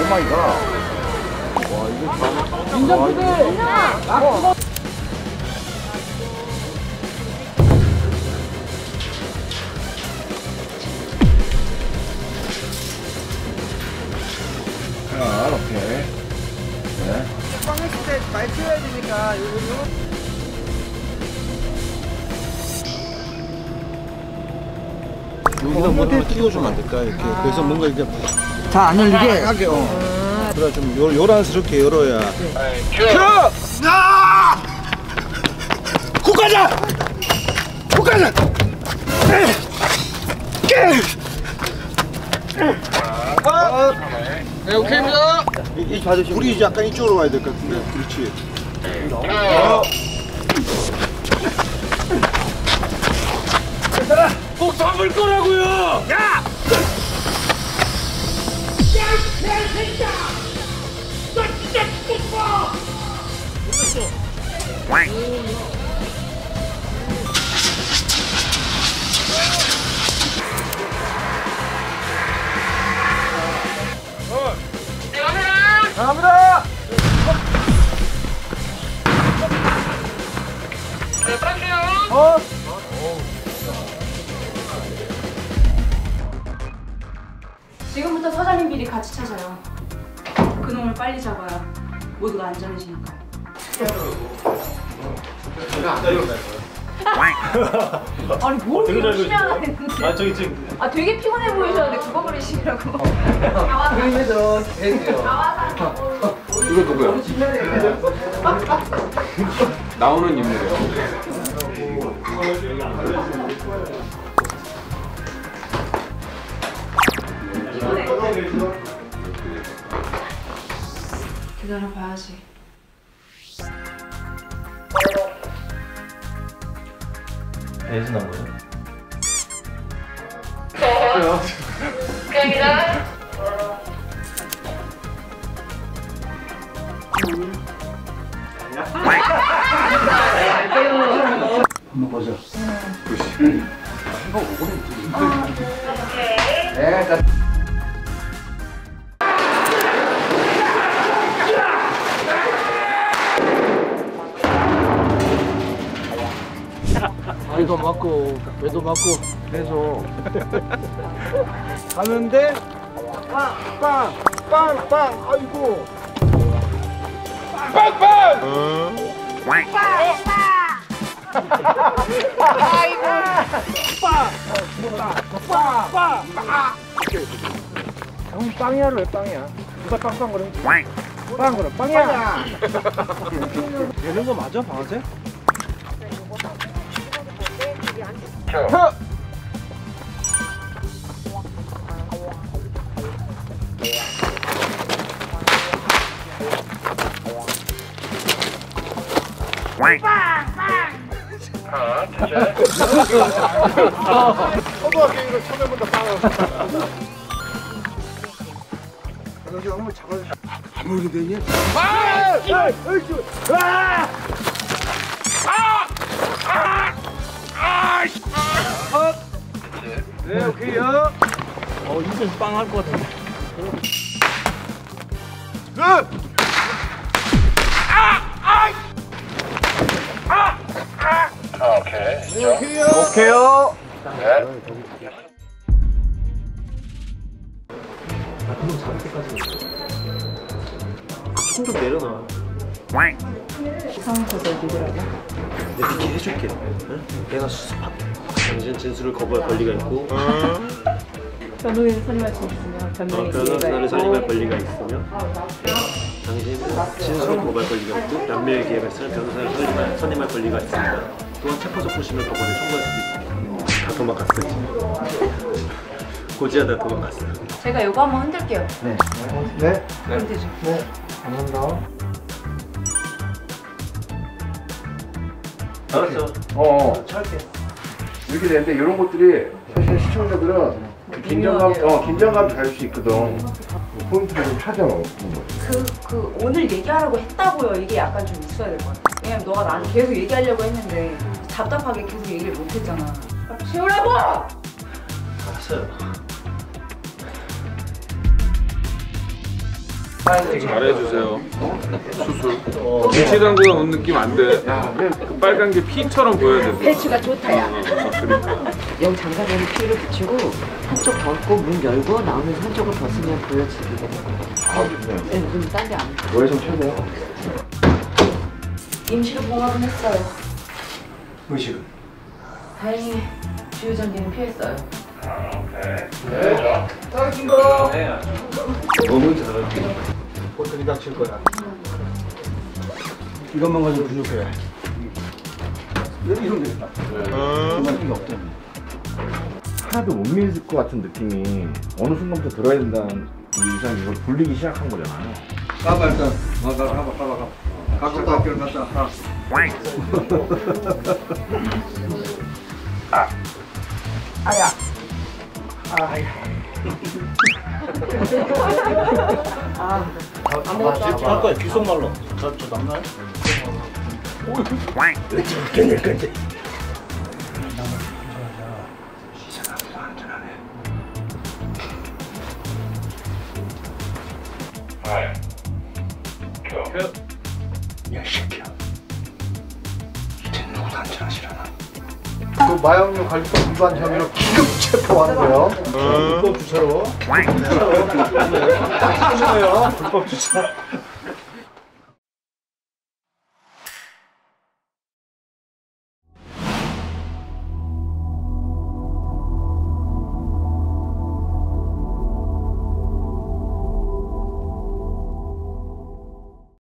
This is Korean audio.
오마이갓. 와, 이거 참. 인정부대! 오케이. 네. 빵 했을 때 많이 튀어야 되니까 여기다 뭔가 띄워주면 안 될까? 이렇게. 그래서 뭔가 이제. 잘 안 열리게? 하게, 그래, 좀 요란스럽게 열어야. 큐! 아! 국가자! 국가자! 네, 오케이입니다. 이 받으시면 우리 약간 이쪽으로 와야 될 것 같은데. 그렇지. 꼭 잡을 거라고요. 야! 너 진짜 죽었어. 감사합니다. 네, 빨리요. 지금부터 사장님 비리 같이 찾아요. 그놈을 빨리 잡아야 모두가 안전해지니까요. 아니 뭘 이렇게 열심히 하는데. 아 저기 지금 되게 피곤해 보이셨는데 그거 그러시라고. 그림에서 해주세요. 이거 누구야? 나오는 인물이요. 기다려봐야지. 배에서 나온 거죠? 한번 보자. 네, 배도 맞고 배도 맞고 해서 가는데 빵빵빵빵 아이고 빵빵 아이고 빵빵빵빵 형 빵이야 왜 빵이야 누가 빵빵 그러면 빵 그래 빵이야 되는 거 맞아 방아쇠? 초등학교 이거 처음 해본다 빵을 여기 한번 잡아주세요 안 모르게 되니? 네, 오케이요. 인생 빵 할 것 같은데. 오케이. 네, 오케이요. 오케이요. 네. 손 좀 내려놔. 이상한 거죠 누구라고? 내가 이렇게 해줄게. 응? 내가 수습할게. 당신 진술을 거부할 권리가 있고 변호인 선임할 수 있으면 변명의 변호사를 기회가 선임할 있고 권리가 있으며 당신은 진술을 거부할 권리가 있고 남녀의 기회가 있으면 변호사를 선임할 권리가 있습니다. 또한 체포적 부심을 법원에 청구할 수도 있습니다. 다 도망갔어. 고지하다 도망갔어. 제가 요거 한번 흔들게요. 네. 네. 그럼 되죠. 네. 감사합니다. 알았어. 찰게. 이렇게 되는데 이런 것들이 사실 시청자들은 긴장감이 갈 수 있거든. 포인트를 좀 찾아 넣는 거. 오늘 얘기하라고 했다고요. 이게 약간 좀 있어야 될 것 같아. 왜냐면 너가 나한테 계속 얘기하려고 했는데 답답하게 계속 얘기를 못 했잖아. 채우라고! 알았어요. 잘해주세요. 수술. 김치당구가 온 느낌 안 돼. 그 빨간 게 피처럼 보여야 돼. 배추가 좋다야. 그러니까. 영 장갑에는 피를 붙이고 한쪽 벗고 문 열고 나오면서 한쪽을 벗으면 보여지게 되는 거예요. 아, 좋네요. 네, 그럼 딴데 안. 노예성 최고야. 임시로 봉합은 했어요. 의식은? 다행히 주유전기는 피했어요. 너무 잘하네. 버튼이 닥칠 거야. 이것만 가지고 부족해. 이런 게 있다. 이게 없잖아. 하나도 못 믿을 것 같은 느낌이 어느 순간부터 들어야 된다는 이상 이걸 불리기 시작한 거잖아요. 까봐 일단. 까봐. 갖고 학교를 갔다. 아야. 아무것도 안 할 거야. 귓속말로. 저 남나요? 그 마약류 관리법 위반 혐의로 긴급 체포하는데요. 불법 주차로. 불법 주차.